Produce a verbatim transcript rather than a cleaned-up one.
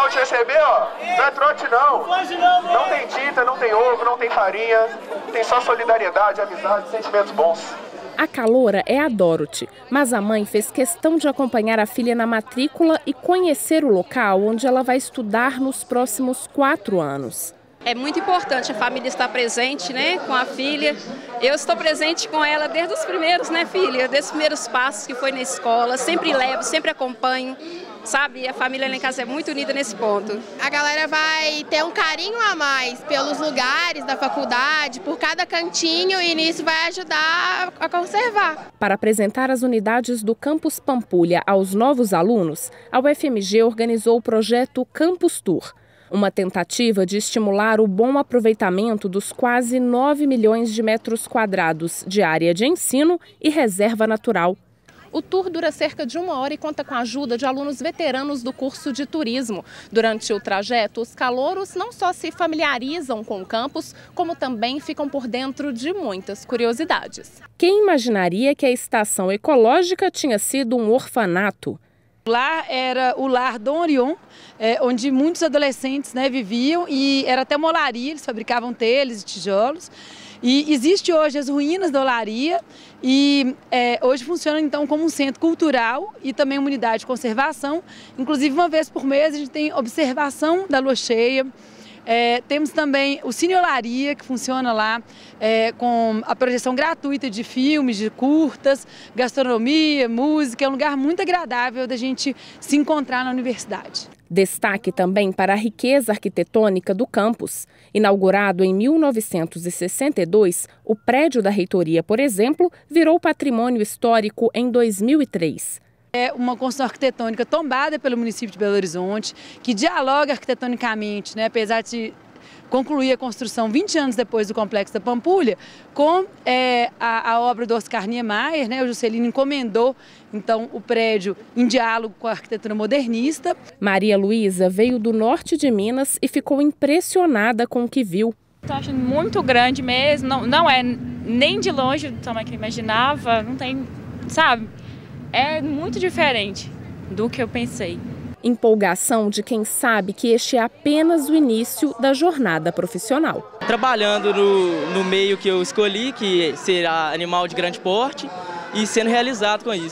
vão te receber, ó. Não é trote, não. Não tem tinta, não tem ovo, não tem farinha. Tem só solidariedade, amizade, sentimentos bons. A caloura é a Dorothy, mas a mãe fez questão de acompanhar a filha na matrícula e conhecer o local onde ela vai estudar nos próximos quatro anos. É muito importante a família estar presente, né, com a filha. Eu estou presente com ela desde os primeiros, né, filha? Desde os primeiros passos que foi na escola. Sempre levo, sempre acompanho, sabe? A família lá em casa é muito unida nesse ponto. A galera vai ter um carinho a mais pelos lugares da faculdade, por cada cantinho, e nisso vai ajudar a conservar. Para apresentar as unidades do Campus Pampulha aos novos alunos, a U F M G organizou o projeto Campus Tour. Uma tentativa de estimular o bom aproveitamento dos quase nove milhões de metros quadrados de área de ensino e reserva natural. O tour dura cerca de uma hora e conta com a ajuda de alunos veteranos do curso de turismo. Durante o trajeto, os calouros não só se familiarizam com o campus, como também ficam por dentro de muitas curiosidades. Quem imaginaria que a estação ecológica tinha sido um orfanato? Lá era o lar Dom Orion, é, onde muitos adolescentes, né, viviam, e era até uma olaria, eles fabricavam telhas e tijolos. E existe hoje as ruínas da olaria e é, hoje funciona então como um centro cultural e também uma unidade de conservação. Inclusive uma vez por mês a gente tem observação da lua cheia. É, temos também o Cine Olaria, que funciona lá é, com a projeção gratuita de filmes, de curtas, gastronomia, música. É um lugar muito agradável da gente se encontrar na universidade. Destaque também para a riqueza arquitetônica do campus. Inaugurado em mil novecentos e sessenta e dois, o prédio da reitoria, por exemplo, virou patrimônio histórico em dois mil e três. É uma construção arquitetônica tombada pelo município de Belo Horizonte, que dialoga arquitetonicamente, né, apesar de concluir a construção vinte anos depois do Complexo da Pampulha, com é, a, a obra do Oscar Niemeyer, né, o Juscelino encomendou então o prédio em diálogo com a arquitetura modernista. Maria Luísa veio do norte de Minas e ficou impressionada com o que viu. Estou achando muito grande mesmo, não, não é nem de longe do tamanho que eu imaginava, não tem, sabe? É muito diferente do que eu pensei. Empolgação de quem sabe que este é apenas o início da jornada profissional. Trabalhando no, no meio que eu escolhi, que será animal de grande porte, e sendo realizado com isso.